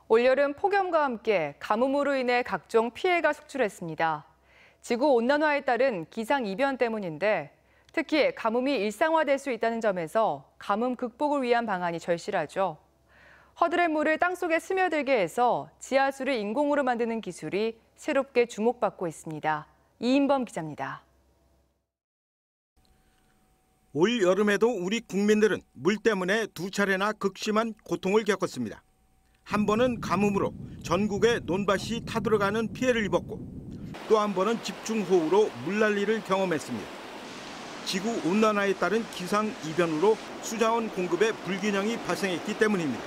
올여름 폭염과 함께 가뭄으로 인해 각종 피해가 속출했습니다. 지구온난화에 따른 기상이변 때문인데 특히 가뭄이 일상화될 수 있다는 점에서 가뭄 극복을 위한 방안이 절실하죠. 허들의 물을 땅속에 스며들게 해서 지하수를 인공으로 만드는 기술이 새롭게 주목받고 있습니다. 이인범 기자입니다. 올 여름에도 우리 국민들은 물 때문에 두 차례나 극심한 고통을 겪었습니다. 한 번은 가뭄으로 전국의 논밭이 타들어가는 피해를 입었고 또 한 번은 집중호우로 물난리를 경험했습니다. 지구온난화에 따른 기상이변으로 수자원 공급에 불균형이 발생했기 때문입니다.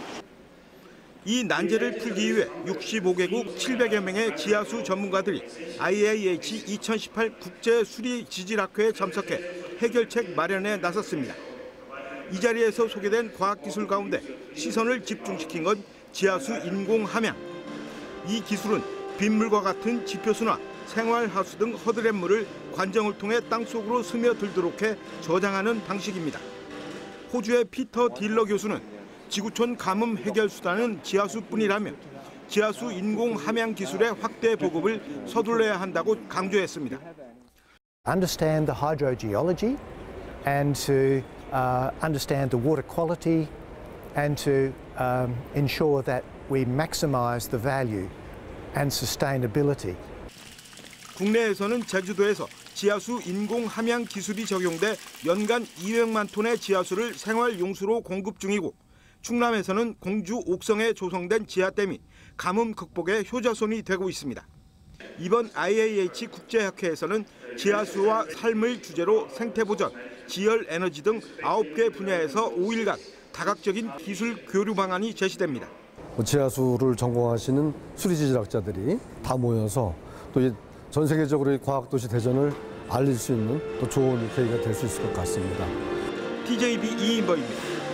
이 난제를 풀기 위해 65개국 700여 명의 지하수 전문가들이 IAH 2018 국제수리지질학회에 참석해 해결책 마련에 나섰습니다. 이 자리에서 소개된 과학기술 가운데 시선을 집중시킨 건 지하수 인공 함양. 이 기술은 빗물과 같은 지표수나 생활하수 등 허들의 물을 관정을 통해 땅속으로 스며들도록 해 저장하는 방식입니다. 호주의 피터 딜러 교수는 지구촌 가뭄 해결 수단은 지하수뿐이라며 지하수 인공 함양 기술의 확대 보급을 서둘러야 한다고 강조했습니다. Understand the hydrogeology and to understand the water quality and to ensure that we maximize the value and sustainability. 국내에서는 제주도에서 지하수 인공 함양 기술이 적용돼 연간 200만 톤의 지하수를 생활 용수로 공급 중이고 충남에서는 공주 옥성에 조성된 지하댐이 가뭄 극복의 효자손이 되고 있습니다. 이번 IAH 국제학회에서는 지하수와 삶을 주제로 생태보전, 지열에너지 등 9개 분야에서 5일간 다각적인 기술 교류 방안이 제시됩니다. 지하수를 전공하시는 수리지질학자들이 다 모여서 또 전 세계적으로 과학도시 대전을 알릴 수 있는 또 좋은 계기가 될 수 있을 것 같습니다. TJB 이인범입니다.